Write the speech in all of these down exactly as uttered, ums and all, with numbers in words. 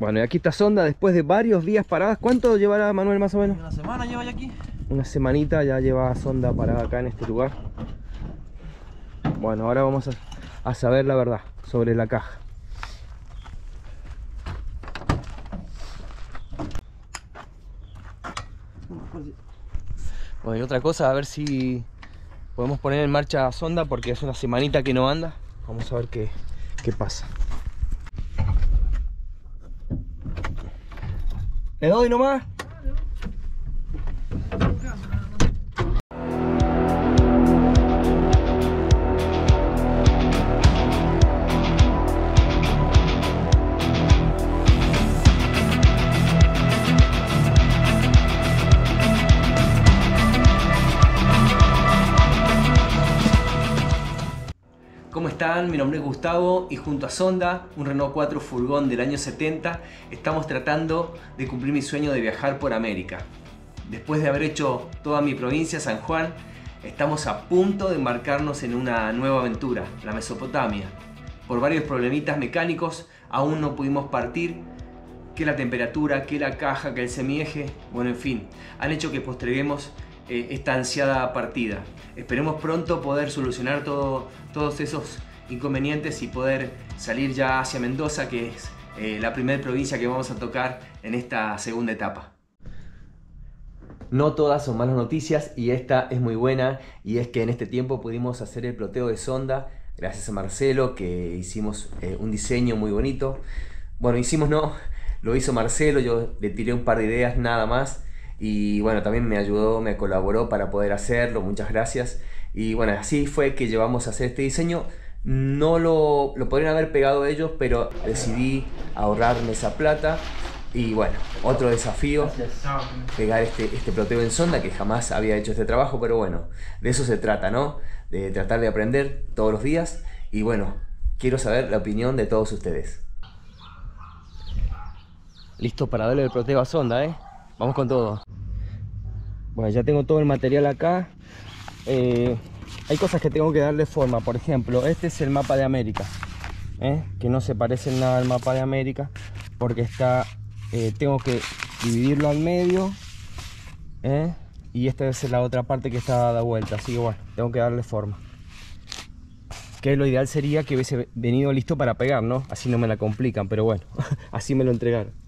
Bueno, y aquí está Sonda después de varios días paradas. ¿Cuánto llevará Manuel más o menos? Una semana lleva ya aquí. Una semanita ya lleva Sonda parada acá en este lugar. Bueno, ahora vamos a, a saber la verdad sobre la caja. Bueno, y otra cosa, a ver si podemos poner en marcha a Sonda porque es una semanita que no anda. Vamos a ver qué, qué pasa. ¿Le doy nomás? ¿Cómo están? Mi nombre es Gustavo y junto a Sonda, un Renault cuatro furgón del año setenta, estamos tratando de cumplir mi sueño de viajar por América. Después de haber hecho toda mi provincia, San Juan, estamos a punto de embarcarnos en una nueva aventura, la Mesopotamia. Por varios problemitas mecánicos aún no pudimos partir, que la temperatura, que la caja, que el semieje, bueno, en fin, han hecho que posterguemos eh, esta ansiada partida. Esperemos pronto poder solucionar todo, todos esos inconvenientes y poder salir ya hacia Mendoza, que es eh, la primera provincia que vamos a tocar en esta segunda etapa. No todas son malas noticias y esta es muy buena, y es que en este tiempo pudimos hacer el ploteo de Sonda gracias a Marcelo, que hicimos eh, un diseño muy bonito. Bueno, hicimos no, lo hizo Marcelo, yo le tiré un par de ideas nada más. Y bueno, también me ayudó, me colaboró para poder hacerlo, muchas gracias. Y bueno, así fue que llevamos a hacer este diseño. No lo, lo podrían haber pegado ellos, pero decidí ahorrarme esa plata. Y bueno, otro desafío, pegar este, este ploteo en Sonda, que jamás había hecho este trabajo, pero bueno, de eso se trata, ¿no? De tratar de aprender todos los días. Y bueno, quiero saber la opinión de todos ustedes. Listo para darle el ploteo a Sonda, ¿eh? Vamos con todo. Bueno, ya tengo todo el material acá. Eh, hay cosas que tengo que darle forma. Por ejemplo, este es el mapa de América, ¿eh? Que no se parece en nada al mapa de América, porque está, eh, tengo que dividirlo al medio, ¿eh? Y esta es la otra parte que está dada vuelta. Así que bueno, tengo que darle forma. Que lo ideal sería que hubiese venido listo para pegar, ¿no? Así no me la complican, pero bueno, así me lo entregaron.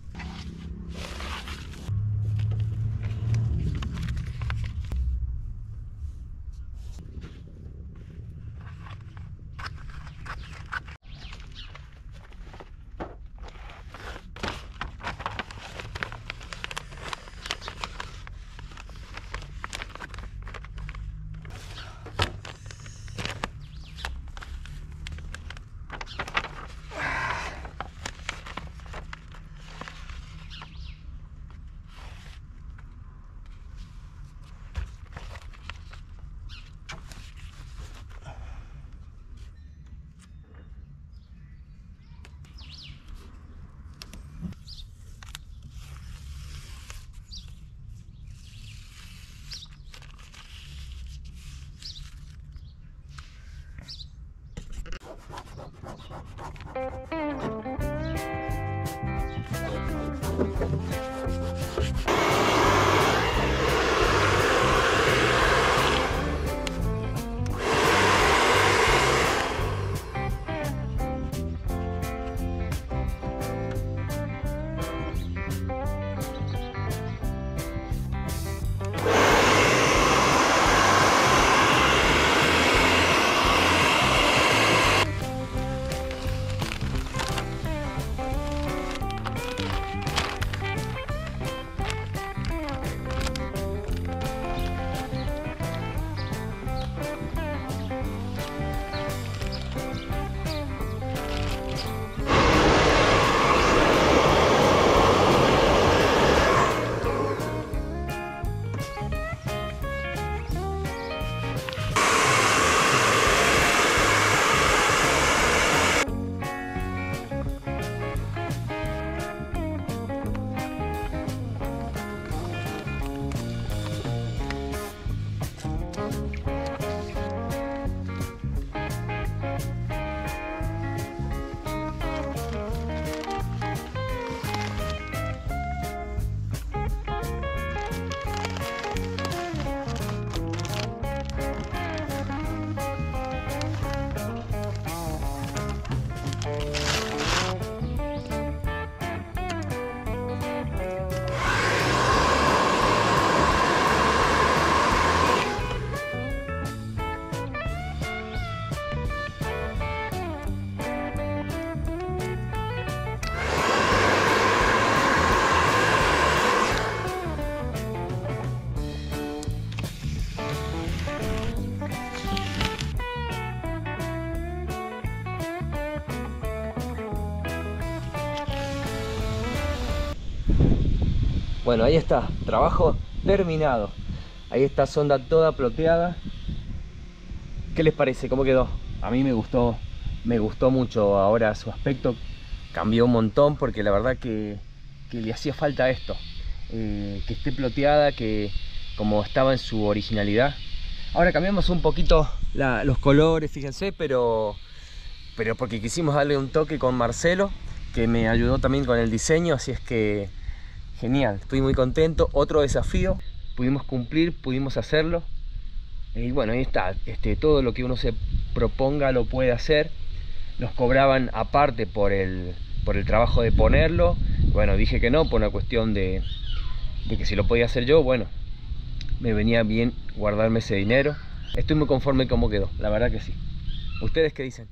Bueno, ahí está, trabajo terminado. Ahí está sonda toda ploteada. ¿Qué les parece? ¿Cómo quedó? A mí me gustó, me gustó mucho. Ahora su aspecto cambió un montón porque la verdad que, que le hacía falta esto. Eh, que esté ploteada, que como estaba en su originalidad. Ahora cambiamos un poquito la, los colores, fíjense, pero, pero porque quisimos darle un toque con Marcelo, que me ayudó también con el diseño, así es que genial, estoy muy contento. Otro desafío, pudimos cumplir, pudimos hacerlo. Y bueno, ahí está, este, todo lo que uno se proponga lo puede hacer. Nos cobraban aparte por el, por el trabajo de ponerlo. Bueno, dije que no, por una cuestión de, de que si lo podía hacer yo, bueno, me venía bien guardarme ese dinero. Estoy muy conforme cómo quedó, la verdad que sí. ¿Ustedes qué dicen?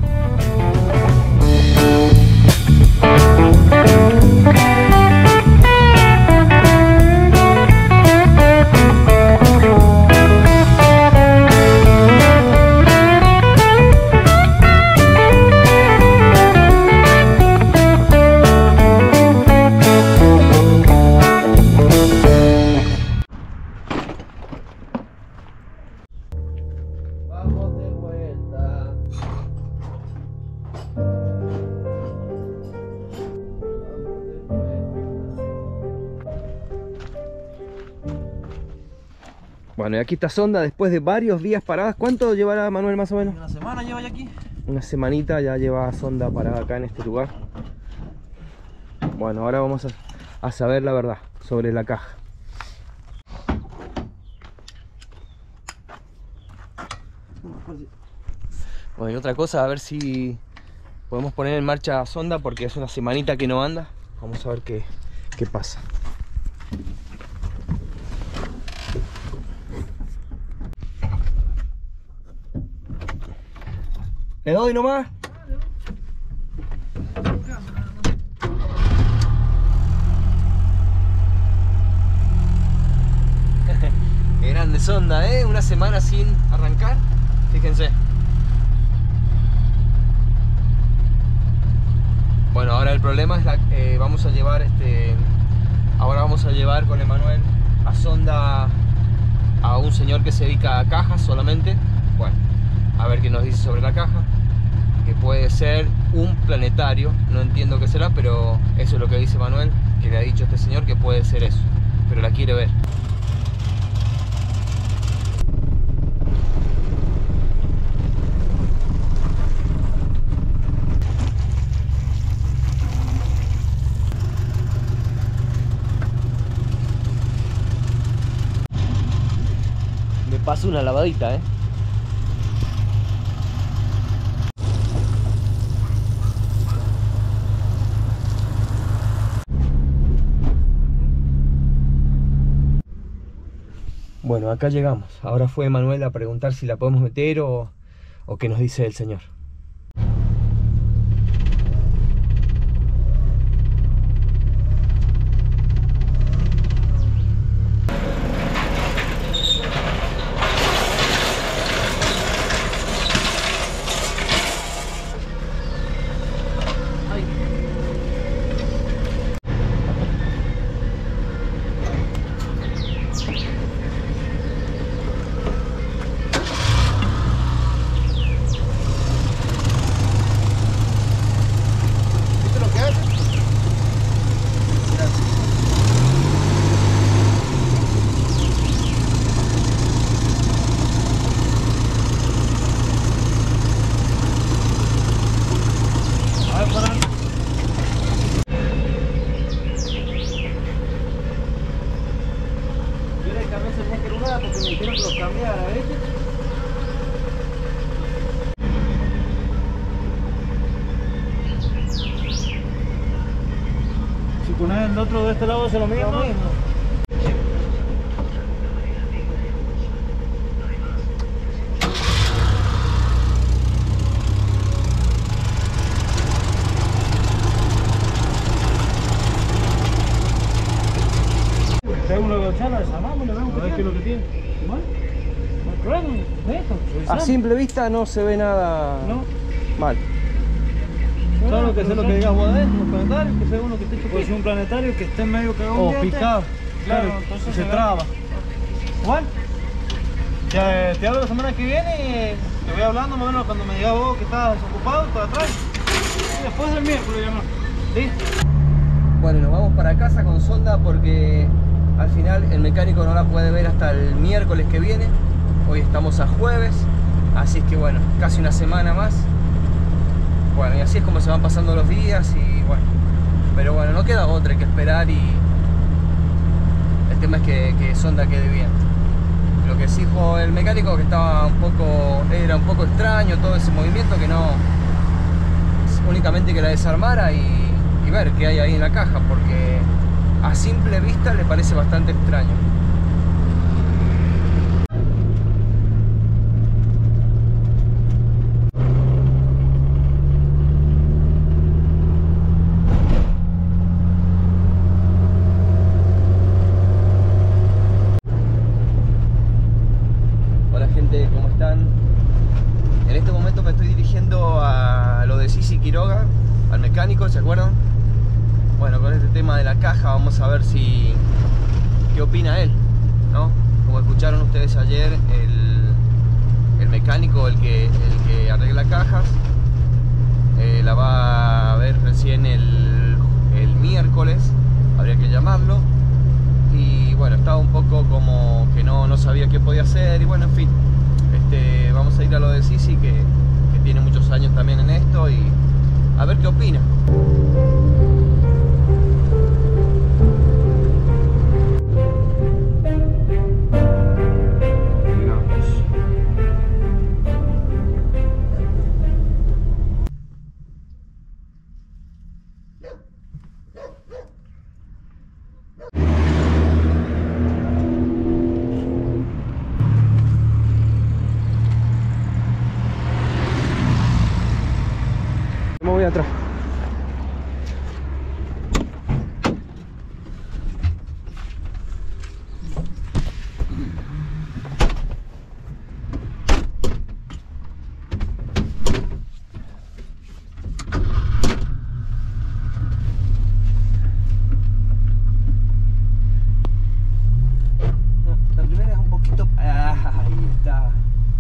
Bueno, y aquí está sonda después de varios días paradas. ¿Cuánto llevará Manuel más o menos? Una semana lleva ya aquí. Una semanita ya lleva sonda parada acá en este lugar. Bueno, ahora vamos a, a saber la verdad sobre la caja. Bueno, y otra cosa, a ver si podemos poner en marcha sonda porque es una semanita que no anda. Vamos a ver qué, qué pasa. ¿Le doy nomás? Qué grande sonda, ¿eh? Una semana sin arrancar. Fíjense. Bueno, ahora el problema es la, eh, vamos a llevar este. Ahora vamos a llevar con Emanuel a sonda a un señor que se dedica a cajas solamente. Bueno, a ver qué nos dice sobre la caja. Que puede ser un planetario, no entiendo qué será, pero eso es lo que dice Manuel, que le ha dicho este señor que puede ser eso, pero la quiere ver. Me paso una lavadita, eh. Bueno, acá llegamos. Ahora fue Manuel a preguntar si la podemos meter o, o qué nos dice el señor. Si pones el otro de este lado es lo mismo. Lo mismo. Según lo que echan, desarmamos, le vemos qué es lo que tiene. A simple vista no se ve nada no. mal. ¿Sabes lo que es lo que digas vos adentro? Un planetario, que sea uno que esté chupado. Pues un planetario que esté medio cagado. O picado. Claro, Claro, entonces se se traba. Bueno, te, te hablo la semana que viene y te voy hablando más o menos cuando me digas vos que estás desocupado, te atrás. Y después del miércoles ya no. ¿Listo? Bueno, nos vamos para casa con sonda porque al final el mecánico no la puede ver hasta el miércoles que viene. Hoy estamos a jueves, así es que bueno, casi una semana más. Bueno, y así es como se van pasando los días y bueno, pero bueno, no queda otra, hay que esperar y el tema es que, que sonda quede bien. Lo que sí dijo el mecánico que estaba un poco, era un poco extraño todo ese movimiento, que no, únicamente que la desarmara y y ver qué hay ahí en la caja, porque a simple vista le parece bastante extraño. Hola gente, ¿cómo están? En este momento me estoy dirigiendo a lo de Sisi Quiroga, al mecánico, ¿se acuerdan? Bueno, con este tema de la caja vamos a ver si qué opina él, ¿no? Como escucharon ustedes ayer, el, el mecánico, el que, el que arregla cajas, eh, la va a ver recién el, el miércoles, habría que llamarlo. Y bueno, estaba un poco como que no, no sabía qué podía hacer y bueno, en fin, este, vamos a ir a lo de Sisi, que, que tiene muchos años también en esto, y a ver qué opina. Me voy atrás. No, la primera es un poquito... Ah, ahí está.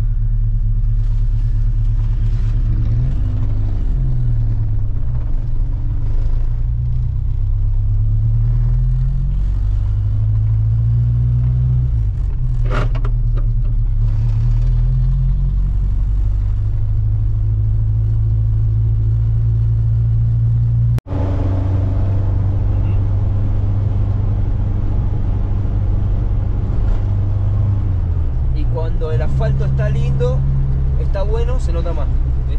Cuando el asfalto está lindo, está bueno, se nota más. ¿Sí?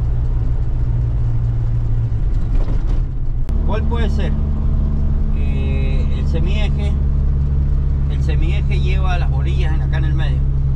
¿Cuál puede ser? Eh, el semieje. El semieje lleva las bolillas en acá en el medio.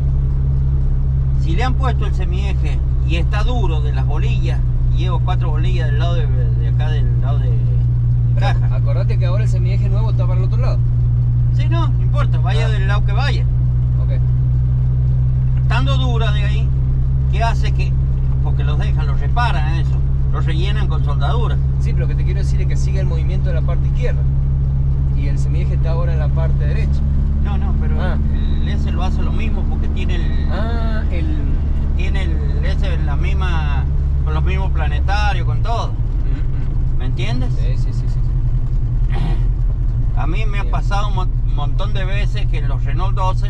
Si le han puesto el semieje y está duro de las bolillas, llevo cuatro bolillas del lado de, de acá, del lado de, de caja. Acordate que ahora el semieje nuevo está para el otro lado. Sí, no, no importa, vaya ah. del lado que vaya. Ok. Estando dura de ahí, ¿qué hace? Que, porque los dejan, los reparan eso, los rellenan con soldadura. Sí, pero lo que te quiero decir es que sigue el movimiento de la parte izquierda y el semieje está ahora en la parte derecha. No, no, pero ah. el S lo hace lo mismo porque tiene el... Ah, el... Tiene el S en la misma, con los mismos planetarios, con todo. Mm-hmm. ¿Me entiendes? Sí, sí, sí, sí. A mí me Bien. ha pasado un montón de veces que en los Renault doce,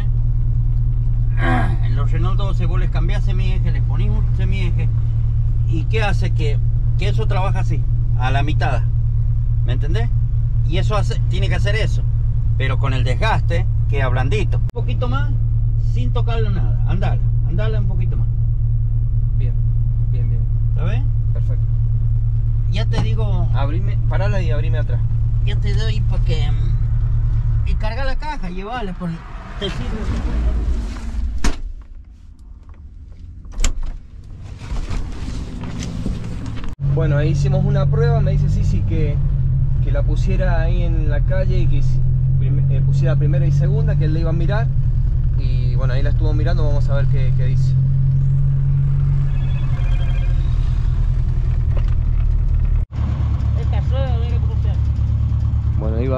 en los Renault doce vos les cambiás semieje, les ponís un semieje, y ¿qué hace? Que, que eso trabaja así, a la mitad, ¿me entendés? Y eso hace, tiene que hacer eso, pero con el desgaste queda blandito. Un poquito más, sin tocarlo nada, andala, andala un poquito más. Bien, bien, bien. ¿Está bien? Perfecto. Ya te digo... Abrime, parala y abrime atrás. Ya te doy para que... Y carga la caja, llevarla, por... te sirve. Bueno, ahí hicimos una prueba, me dice Sisi que, que la pusiera ahí en la calle y que eh, pusiera primera y segunda, que él le iba a mirar. Y bueno, ahí la estuvo mirando, vamos a ver qué, qué dice.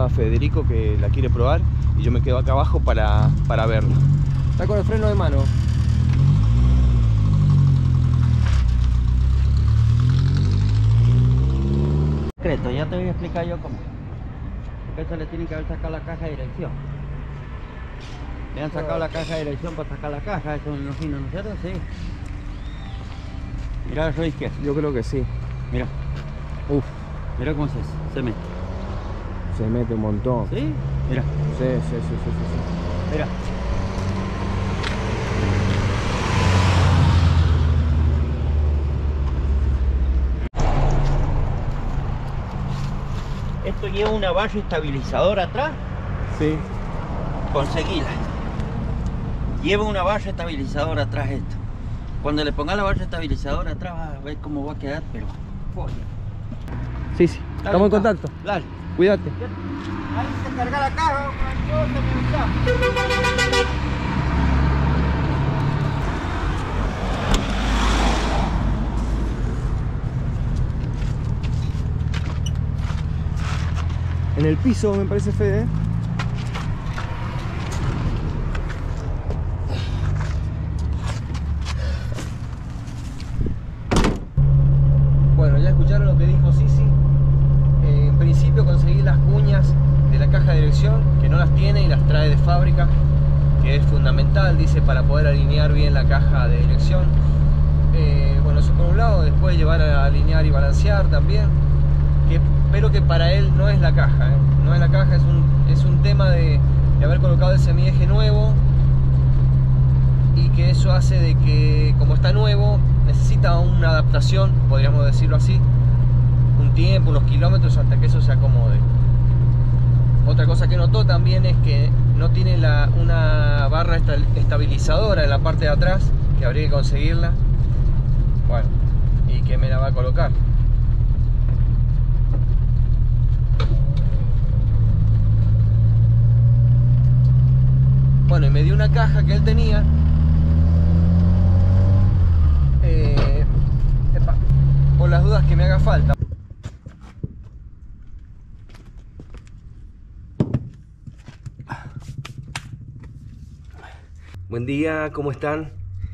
a Federico que la quiere probar y yo me quedo acá abajo para, para verla. Está con el freno de mano. Secreto, ya te voy a explicar yo cómo. Porque eso le tienen que haber sacado la caja de dirección. Le han sacado la caja de dirección para sacar la caja, eso me imagino, ¿no es cierto? Sí. Mira eso izquierdo. Yo creo que sí. Mira. Uf. Mira cómo se, se mete. Se mete un montón. ¿Sí? Mira. Sí, sí, sí, sí, sí, sí. Mira. Esto lleva una barra estabilizadora atrás. Sí. Conseguíla. Lleva una barra estabilizadora atrás esto. Cuando le ponga la barra estabilizadora atrás vas a ver cómo va a quedar, pero joya. Sí, sí. Dale, Estamos en va. contacto. Dale. Cuídate. Ahí se carga la caja, yo te voy a En el piso me parece, Fede. Bueno, ya escucharon lo que dijo Sisi. Eh, en principio conseguí las cuñas de la caja de dirección, que no las tiene y las trae de fábrica, que es fundamental, dice, para poder alinear bien la caja de dirección. Eh, bueno, eso por un lado, después llevar a alinear y balancear también. Que, pero que para él no es la caja, ¿eh? No es la caja, es un, es un tema de, de haber colocado el semieje nuevo, y que eso hace de que, como está nuevo, necesita una adaptación, podríamos decirlo así, un tiempo, unos kilómetros hasta que eso se acomode. Otra cosa que notó también es que no tiene la, una barra estabilizadora en la parte de atrás, que habría que conseguirla. Bueno, y que me la va a colocar. Bueno, y me dio una caja que él tenía. Eh, epa, por las dudas que me haga falta. Buen día, ¿cómo están?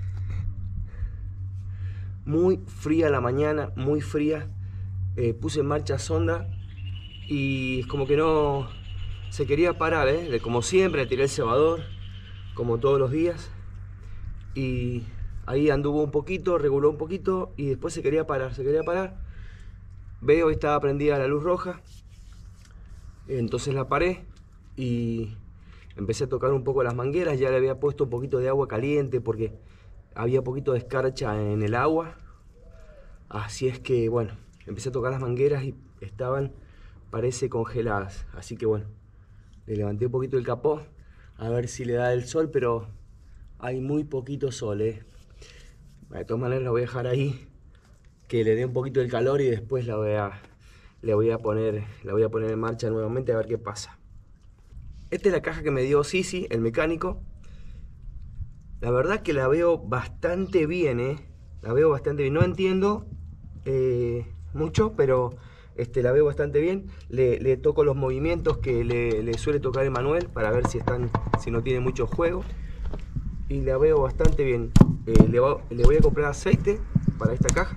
Muy fría la mañana, muy fría. Eh, puse en marcha sonda y es como que no se quería parar, ¿eh? Como siempre, tiré el cebador, como todos los días, y ahí anduvo un poquito, reguló un poquito y después se quería parar, se quería parar. Veo que estaba prendida la luz roja, entonces la paré y empecé a tocar un poco las mangueras. Ya le había puesto un poquito de agua caliente porque había poquito de escarcha en el agua, así es que bueno, empecé a tocar las mangueras y estaban, parece, congeladas, así que bueno, le levanté un poquito el capó a ver si le da el sol, pero hay muy poquito sol, ¿eh? De todas maneras la voy a dejar ahí, que le dé un poquito el calor y después la voy a, le voy a poner, la voy a poner en marcha nuevamente a ver qué pasa. Esta es la caja que me dio Sisi, el mecánico. La verdad que la veo bastante bien, ¿eh? La veo bastante bien. No entiendo eh, mucho, pero este, la veo bastante bien. Le, le toco los movimientos que le, le suele tocar Emanuel para ver si están, si no tiene mucho juego. Y la veo bastante bien. Eh, le, va, le voy a comprar aceite para esta caja.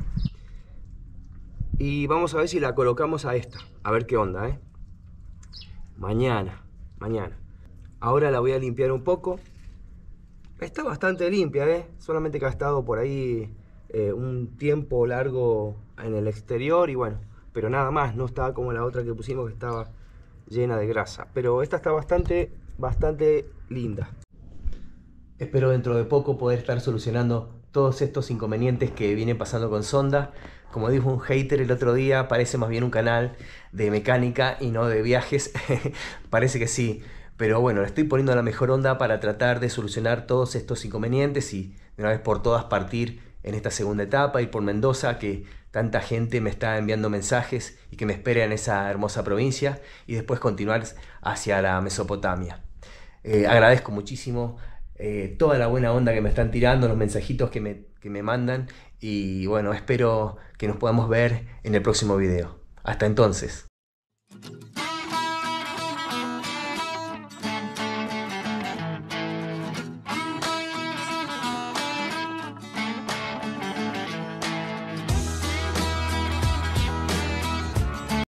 Y vamos a ver si la colocamos a esta. A ver qué onda, ¿eh? Mañana. Mañana. Ahora la voy a limpiar un poco. Está bastante limpia, ¿eh? Solamente que ha estado por ahí eh, un tiempo largo en el exterior y bueno, pero nada más. No estaba como la otra que pusimos, que estaba llena de grasa. Pero esta está bastante, bastante linda. Espero dentro de poco poder estar solucionando todos estos inconvenientes que vienen pasando con Sonda. Como dijo un hater el otro día, parece más bien un canal de mecánica y no de viajes. Parece que sí, pero bueno, le estoy poniendo la mejor onda para tratar de solucionar todos estos inconvenientes y de una vez por todas partir en esta segunda etapa, ir por Mendoza, que tanta gente me está enviando mensajes y que me espera en esa hermosa provincia, y después continuar hacia la Mesopotamia. Eh, agradezco muchísimo eh, toda la buena onda que me están tirando, los mensajitos que me, que me mandan. Y bueno, espero que nos podamos ver en el próximo video. Hasta entonces.